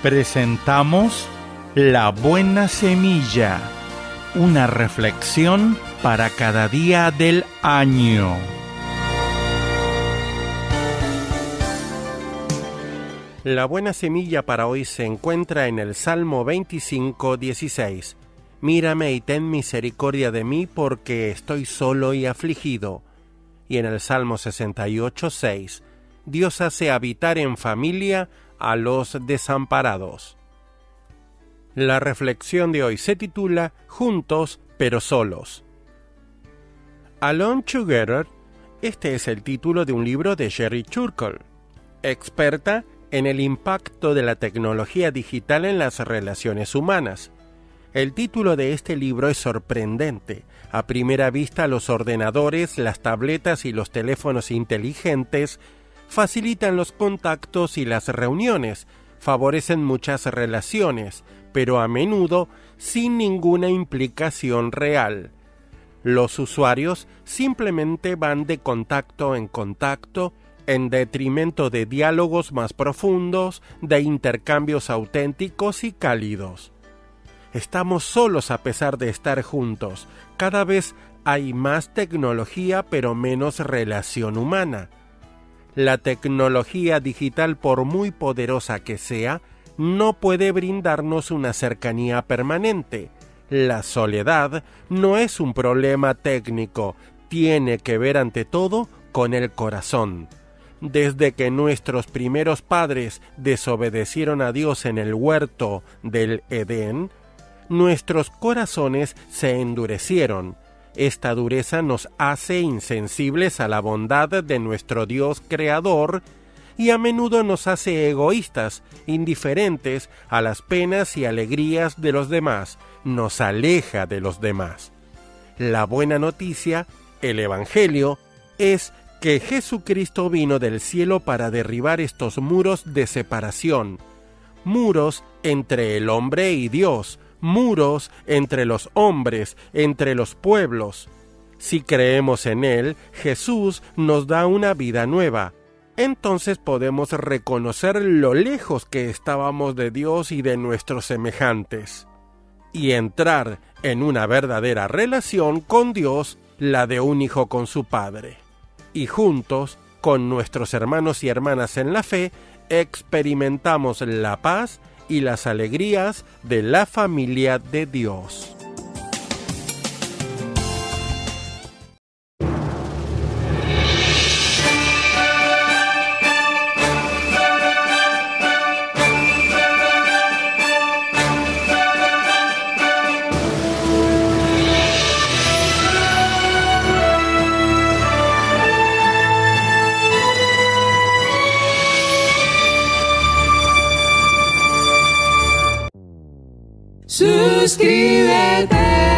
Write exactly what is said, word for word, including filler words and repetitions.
Presentamos La Buena Semilla, una reflexión para cada día del año. La buena semilla para hoy se encuentra en el Salmo veinticinco, dieciséis. Mírame y ten misericordia de mí porque estoy solo y afligido. Y en el Salmo sesenta y ocho, seis. Dios hace habitar en familia a los desamparados. La reflexión de hoy se titula Juntos pero solos. Alone Together, este es el título de un libro de Sherry Turkle, experta en el impacto de la tecnología digital en las relaciones humanas. El título de este libro es sorprendente. A primera vista, los ordenadores, las tabletas y los teléfonos inteligentes facilitan los contactos y las reuniones, favorecen muchas relaciones, pero a menudo sin ninguna implicación real. Los usuarios simplemente van de contacto en contacto, en detrimento de diálogos más profundos, de intercambios auténticos y cálidos. Estamos solos a pesar de estar juntos. Cada vez hay más tecnología, pero menos relación humana. La tecnología digital, por muy poderosa que sea, no puede brindarnos una cercanía permanente. La soledad no es un problema técnico, tiene que ver ante todo con el corazón. Desde que nuestros primeros padres desobedecieron a Dios en el huerto del Edén, nuestros corazones se endurecieron. Esta dureza nos hace insensibles a la bondad de nuestro Dios creador y a menudo nos hace egoístas, indiferentes a las penas y alegrías de los demás, nos aleja de los demás. La buena noticia, el Evangelio, es que Jesucristo vino del cielo para derribar estos muros de separación, muros entre el hombre y Dios, muros entre los hombres, entre los pueblos. Si creemos en Él, Jesús nos da una vida nueva. Entonces podemos reconocer lo lejos que estábamos de Dios y de nuestros semejantes, y entrar en una verdadera relación con Dios, la de un hijo con su Padre. Y juntos, con nuestros hermanos y hermanas en la fe, experimentamos la paz y las alegrías de la familia de Dios. Suscríbete.